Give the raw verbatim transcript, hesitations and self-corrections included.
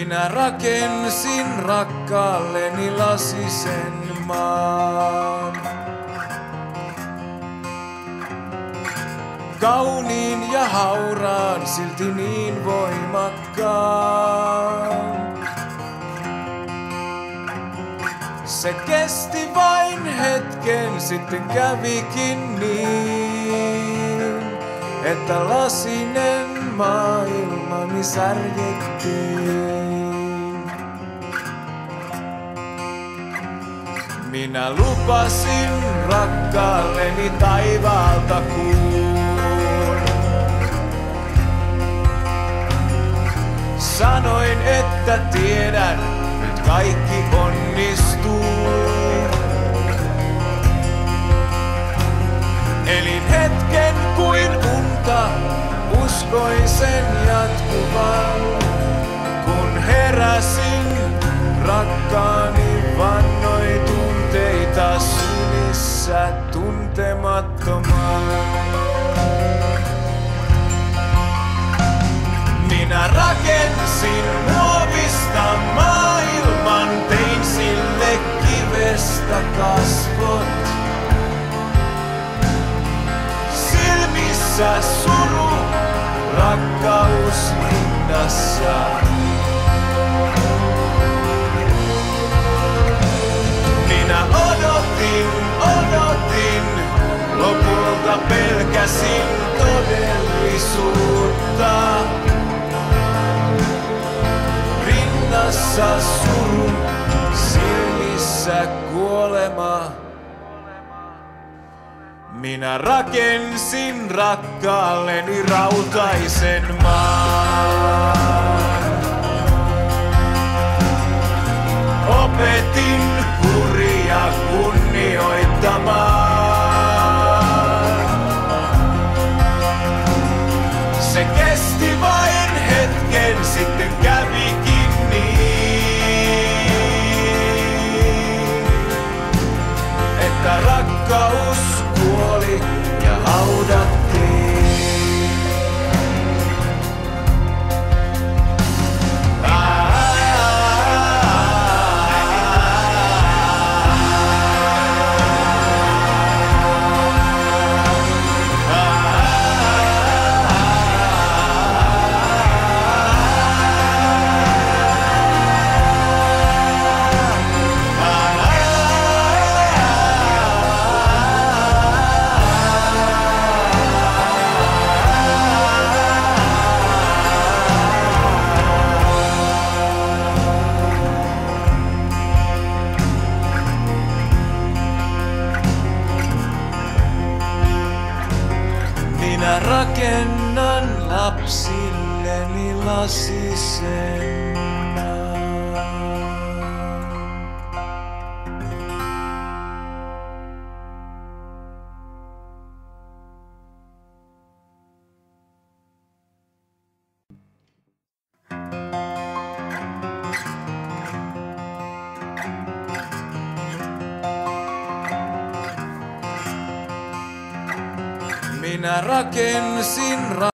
Minä rakensin rakkaalleni lasisen maan. Kauniin ja hauraan, silti niin voimakkaan. Se kesti vain hetken, sitten kävikin niin, että lasinen maailmani särjettiin. Minä lupasin rakkaalleni taivaalta kuun. Sanoin, että tiedän, nyt kaikki onnistuu. Elin hetken kuin unta, uskoin sen jatkuvan. Kun heräsin, rakkaani vannoi tunteita sylissä tuntemattoman. Minä rakensin muovista maailman, tein sille kivestä kasvot. Silmissä suru, rakkaus rinnassa. Minä odotin, odotin, lopulta pelkäsin todellisuutta. Rinnassa suru, silmissä kuolema. Minä rakensin rakkaalleni rautaisen maan. Opetin kuria kunnioittamaan. Se kesti vain hetken, sitten kävikin niin, että rakkaus kuoli ja haudattiin. Minä rakennan lapsilleni lasisen maan. Minä rakensin